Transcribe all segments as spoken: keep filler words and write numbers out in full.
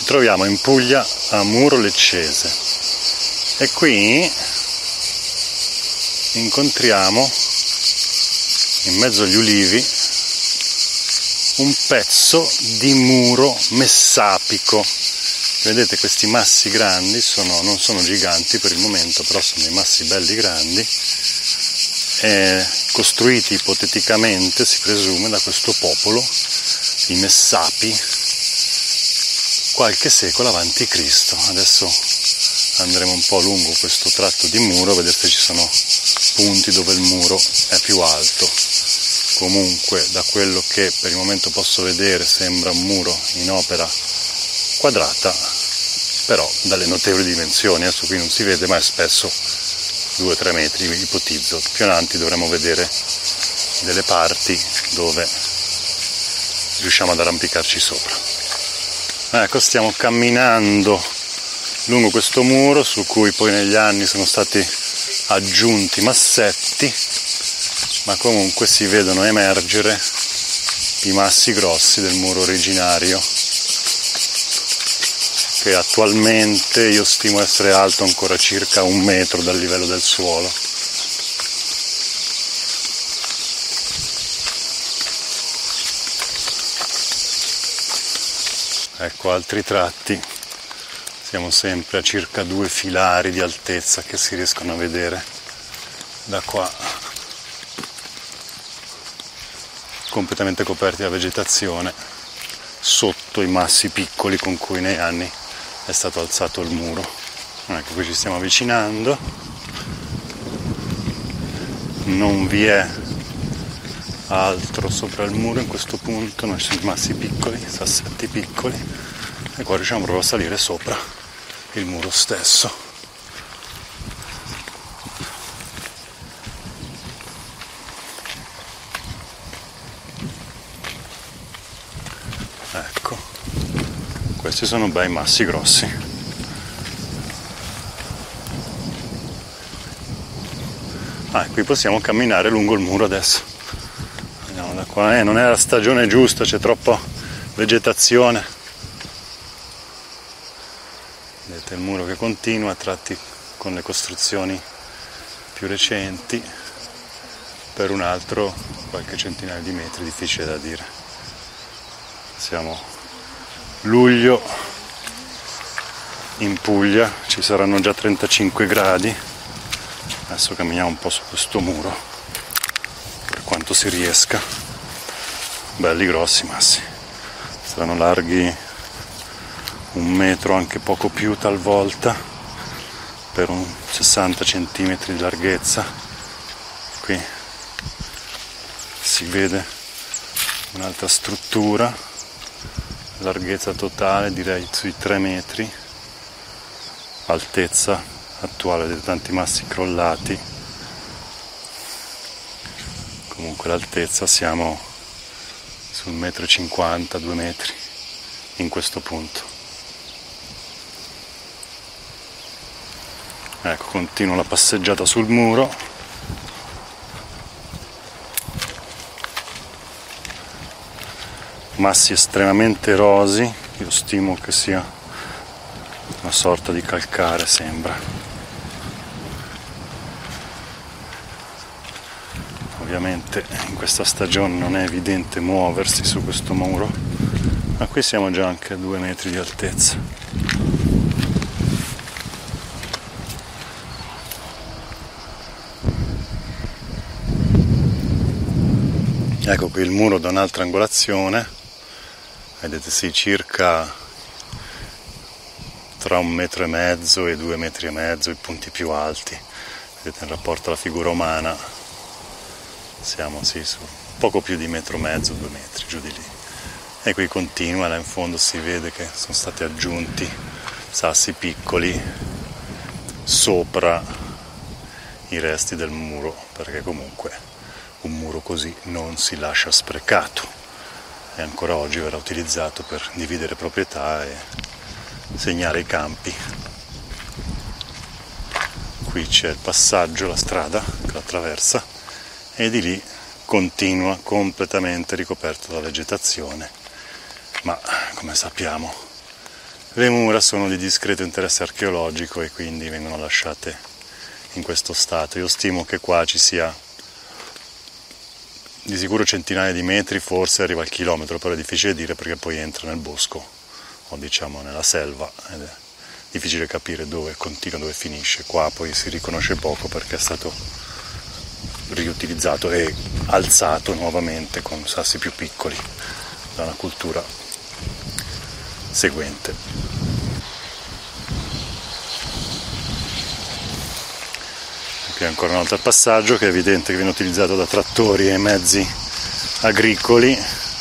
troviamo in Puglia a Muro Leccese e qui incontriamo in mezzo agli ulivi un pezzo di muro messapico. Vedete, questi massi grandi sono, non sono giganti per il momento, però sono dei massi belli grandi, eh, costruiti ipoteticamente, si presume, da questo popolo, i Messapi, qualche secolo avanti Cristo. Adesso andremo un po' lungo questo tratto di muro a vedere se ci sono punti dove il muro è più alto. Comunque, da quello che per il momento posso vedere, sembra un muro in opera quadrata, però dalle notevoli dimensioni. Adesso qui non si vede, ma è spesso due tre metri, ipotizzo. Più avanti dovremo vedere delle parti dove riusciamo ad arrampicarci sopra. Ecco, stiamo camminando lungo questo muro su cui poi negli anni sono stati aggiunti massetti, ma comunque si vedono emergere i massi grossi del muro originario, che attualmente io stimo essere alto ancora circa un metro dal livello del suolo. Ecco altri tratti, siamo sempre a circa due filari di altezza che si riescono a vedere da qua, completamente coperti da vegetazione sotto i massi piccoli con cui negli anni è stato alzato il muro. Ecco, qui ci stiamo avvicinando, non vi è altro sopra il muro in questo punto, non ci sono massi piccoli, sassetti piccoli, e qua riusciamo proprio a salire sopra il muro stesso. Ecco, questi sono bei massi grossi. Ah, qui possiamo camminare lungo il muro adesso. Andiamo da qua. Eh, non è la stagione giusta, c'è troppa vegetazione. Vedete il muro che continua, a tratti con le costruzioni più recenti, per un altro qualche centinaio di metri, difficile da dire. Siamo luglio in Puglia, ci saranno già trentacinque gradi. Adesso camminiamo un po' su questo muro per quanto si riesca. Belli grossi massi, saranno larghi un metro, anche poco più talvolta, per un sessanta centimetri di larghezza. Qui si vede un'altra struttura, larghezza totale direi sui tre metri, altezza attuale dei tanti massi crollati. Comunque l'altezza siamo sul metro e cinquanta, due metri in questo punto. Ecco, continuo la passeggiata sul muro. Massi estremamente erosi, io stimo che sia una sorta di calcare, sembra. Ovviamente in questa stagione non è evidente muoversi su questo muro, ma qui siamo già anche a due metri di altezza. Ecco qui il muro da un'altra angolazione. Vedete, sì, circa tra un metro e mezzo e due metri e mezzo, i punti più alti. Vedete, in rapporto alla figura umana siamo sì su poco più di metro e mezzo, due metri, giù di lì. E qui continua, là in fondo si vede che sono stati aggiunti sassi piccoli sopra i resti del muro, perché comunque un muro così non si lascia sprecato. E ancora oggi verrà utilizzato per dividere proprietà e segnare i campi. Qui c'è il passaggio, la strada che lo attraversa, e di lì continua completamente ricoperto da vegetazione, ma come sappiamo Le mura sono di discreto interesse archeologico e quindi vengono lasciate in questo stato. Io stimo che qua ci sia di sicuro centinaia di metri, forse arriva al chilometro, però è difficile dire perché poi entra nel bosco o diciamo nella selva ed è difficile capire dove continua, dove finisce. Qua poi si riconosce poco perché è stato riutilizzato e alzato nuovamente con sassi più piccoli da una cultura seguente. Qui ancora un altro passaggio che è evidente che viene utilizzato da trattori e mezzi agricoli,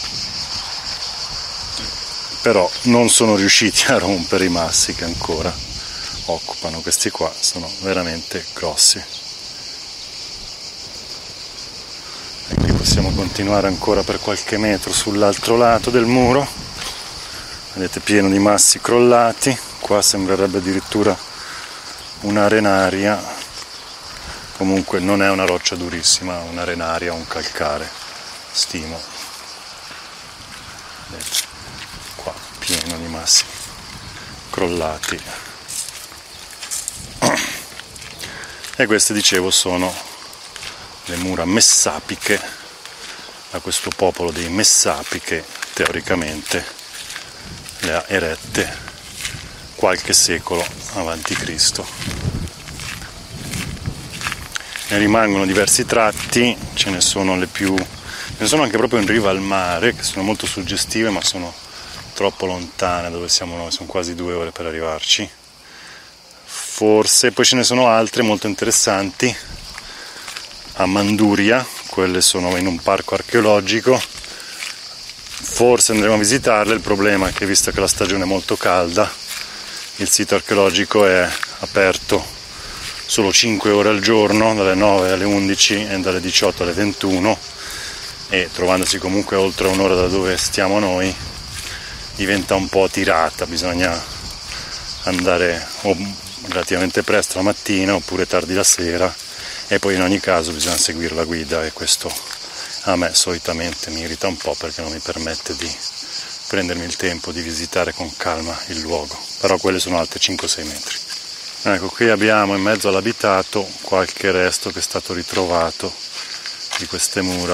però non sono riusciti a rompere i massi che ancora occupano. Questi qua sono veramente grossi. E qui possiamo continuare ancora per qualche metro sull'altro lato del muro. Vedete, pieno di massi crollati. Qua sembrerebbe addirittura un'arenaria. Comunque non è una roccia durissima, è un'arenaria, un calcare, stimo. Vedete, qua pieno di massi crollati. E queste, dicevo, sono le mura messapiche, da questo popolo dei Messapi che teoricamente le ha erette qualche secolo avanti Cristo. Ne rimangono diversi tratti, ce ne sono le più, ce ne sono anche proprio in riva al mare, che sono molto suggestive, ma sono troppo lontane dove siamo noi, sono quasi due ore per arrivarci. Forse, poi ce ne sono altre molto interessanti, a Manduria, quelle sono in un parco archeologico, forse andremo a visitarle. Il problema è che, visto che la stagione è molto calda, il sito archeologico è aperto solo cinque ore al giorno, dalle nove alle undici e dalle diciotto alle ventuno, e trovandosi comunque oltre un'ora da dove stiamo noi diventa un po' tirata, bisogna andare o relativamente presto la mattina oppure tardi la sera, e poi in ogni caso bisogna seguire la guida, e questo a me solitamente mi irrita un po' perché non mi permette di prendermi il tempo di visitare con calma il luogo, però quelle sono alte cinque sei metri. Ecco, qui abbiamo in mezzo all'abitato qualche resto che è stato ritrovato di queste mura,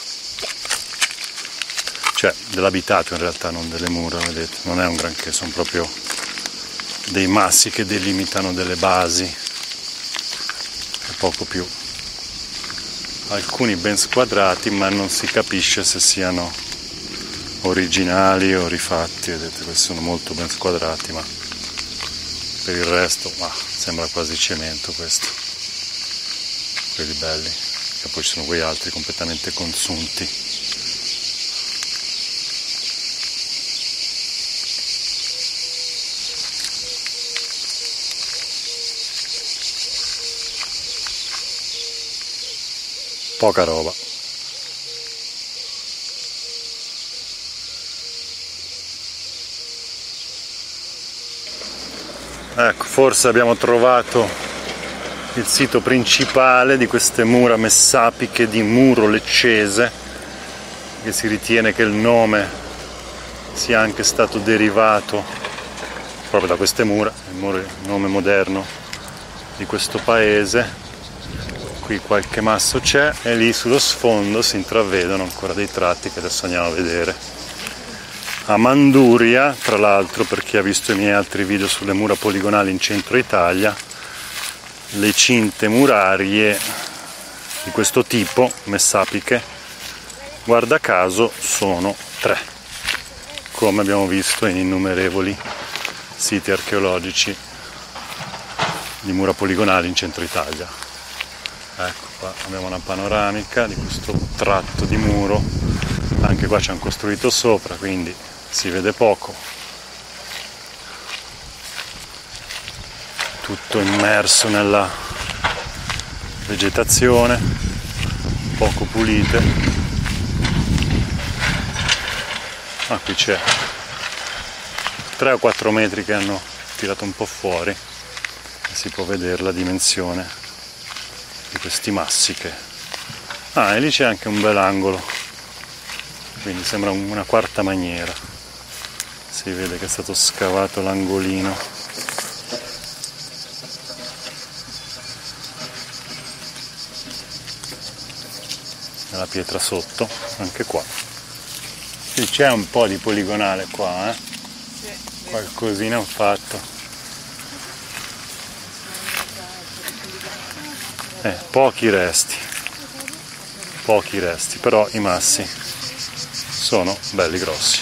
cioè dell'abitato in realtà, non delle mura, vedete, non è un granché, sono proprio dei massi che delimitano delle basi e poco più. Alcuni ben squadrati, ma non si capisce se siano originali o rifatti, vedete, questi sono molto ben squadrati, ma per il resto, ma sembra quasi cemento questo, quelli belli, e poi ci sono quei altri completamente consunti. Poca roba. Ecco, forse abbiamo trovato il sito principale di queste mura messapiche di Muro Leccese, che si ritiene che il nome sia anche stato derivato proprio da queste mura, il nome moderno di questo paese. Qui qualche masso c'è e lì sullo sfondo si intravedono ancora dei tratti che adesso andiamo a vedere. A Manduria, tra l'altro, per chi ha visto i miei altri video sulle mura poligonali in centro Italia, le cinte murarie di questo tipo, messapiche, guarda caso sono tre, come abbiamo visto in innumerevoli siti archeologici di mura poligonali in centro Italia. Ecco, qua abbiamo una panoramica di questo tratto di muro, anche qua ci hanno costruito sopra, quindi si vede poco, tutto immerso nella vegetazione, poco pulite. Ah, qui c'è tre o quattro metri che hanno tirato un po' fuori e si può vedere la dimensione di questi massi che... Ah, e lì c'è anche un bel angolo, quindi sembra una quarta maniera. si vede che è stato scavato l'angolino. E la pietra sotto, anche qua. Sì, c'è un po' di poligonale qua, eh? Sì, qualcosina hanno fatto. Eh, pochi resti, pochi resti, però i massi sono belli grossi.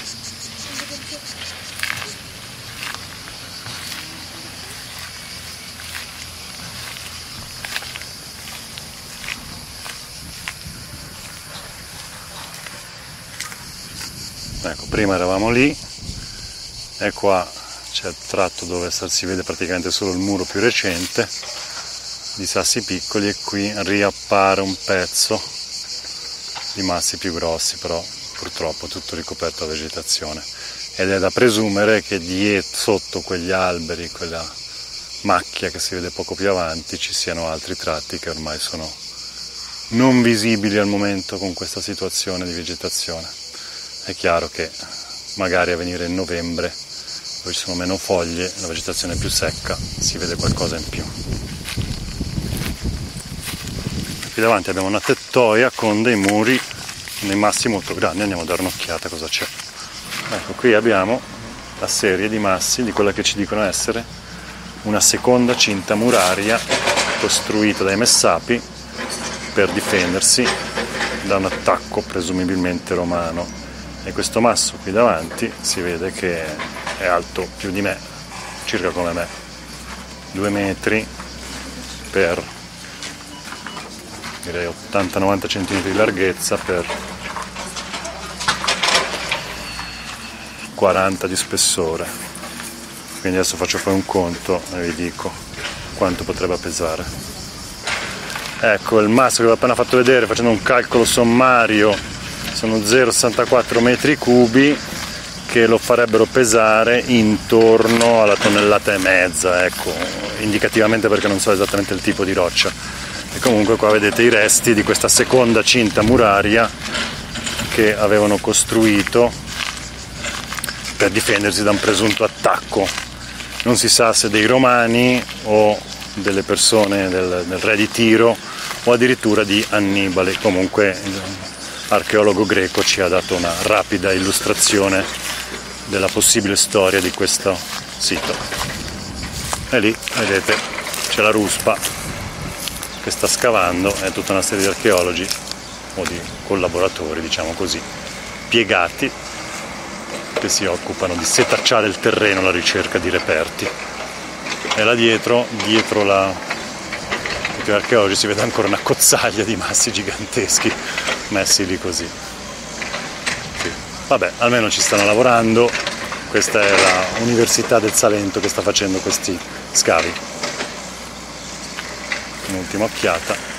Ecco, prima eravamo lì e qua c'è il tratto dove si vede praticamente solo il muro più recente di sassi piccoli, e qui riappare un pezzo di massi più grossi, però purtroppo tutto ricoperto da vegetazione, ed è da presumere che dietro, sotto quegli alberi, quella macchia che si vede poco più avanti, ci siano altri tratti che ormai sono non visibili al momento con questa situazione di vegetazione. È chiaro che magari a venire in novembre, dove ci sono meno foglie, la vegetazione è più secca, si vede qualcosa in più. Qui davanti abbiamo una tettoia con dei muri, dei massi molto grandi, andiamo a dare un'occhiata cosa c'è. Ecco, qui abbiamo la serie di massi di quella che ci dicono essere una seconda cinta muraria costruita dai Messapi per difendersi da un attacco presumibilmente romano. E questo masso qui davanti si vede che è alto più di me, circa come me, due metri per direi ottanta novanta centimetri di larghezza per quaranta di spessore. Quindi adesso faccio poi un conto e vi dico quanto potrebbe pesare. Ecco il masso che vi ho appena fatto vedere, facendo un calcolo sommario, sono zero virgola sessantaquattro metri cubi, che lo farebbero pesare intorno alla tonnellata e mezza, ecco, indicativamente, perché non so esattamente il tipo di roccia. E comunque qua vedete i resti di questa seconda cinta muraria che avevano costruito per difendersi da un presunto attacco. Non si sa se dei romani o delle persone del, del re di Tiro o addirittura di Annibale. Comunque l'archeologo greco ci ha dato una rapida illustrazione della possibile storia di questo sito. E lì vedete c'è la ruspa che sta scavando, è tutta una serie di archeologi o di collaboratori, diciamo così, piegati, che si occupano di setacciare il terreno alla ricerca di reperti. E là dietro, dietro la gli archeologi, si vede ancora una cozzaglia di massi giganteschi messi lì così. Sì. Vabbè, almeno ci stanno lavorando, questa è la Università del Salento che sta facendo questi scavi. Un'ultima occhiata.